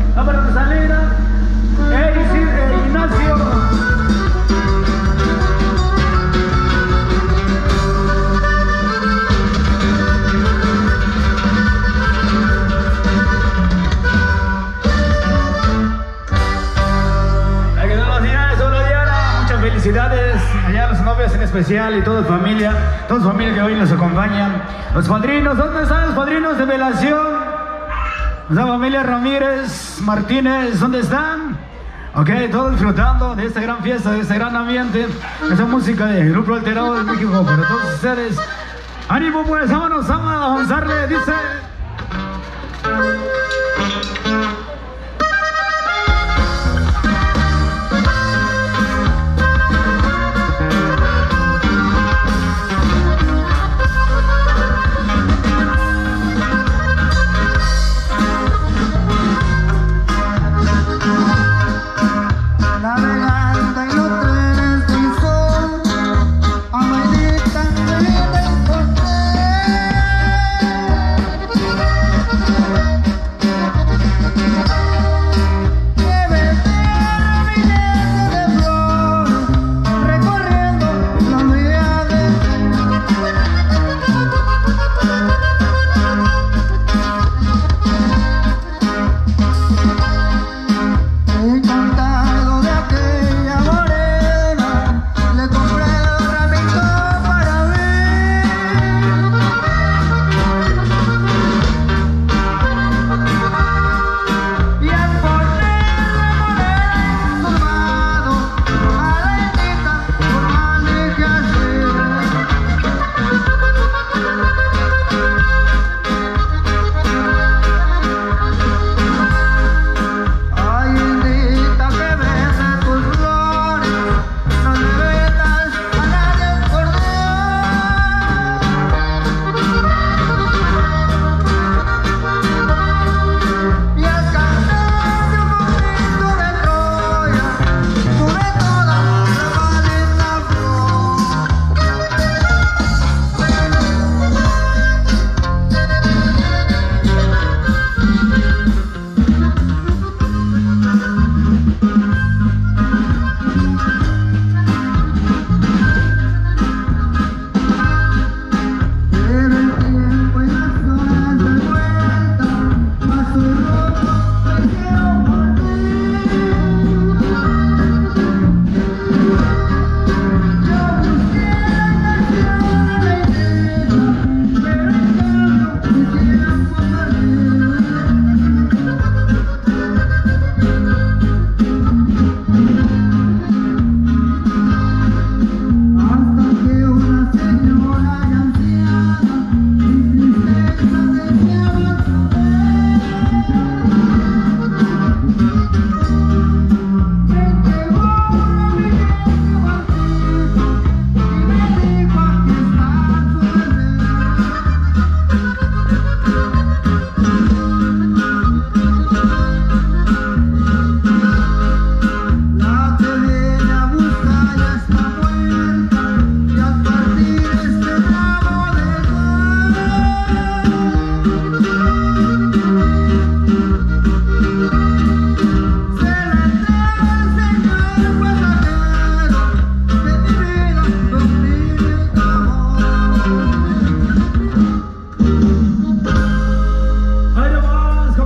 Cámara de salida. Ignacio. Felicidades allá a los novios en especial y toda familia que hoy nos acompañan. Los padrinos, ¿dónde están los padrinos de velación? La familia Ramírez, Martínez, ¿dónde están? Ok, todos disfrutando de esta gran fiesta, de este gran ambiente, esa música del Grupo Alterado de México para todos ustedes. ¡Ánimo pues! ¡Vámonos! ¡Vamos a avanzarle! Dice...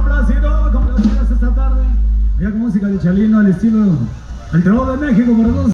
Chalino al estilo Alterado de México para todos.